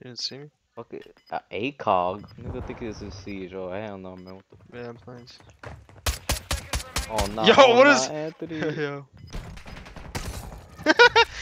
You didn't see me? Fuck it. ACOG? Nigga think it's a siege. Oh, hell no, man. What the... Yeah, I'm playing. Oh, nah. Yo, Oh, what nah, is? Anthony. Yo.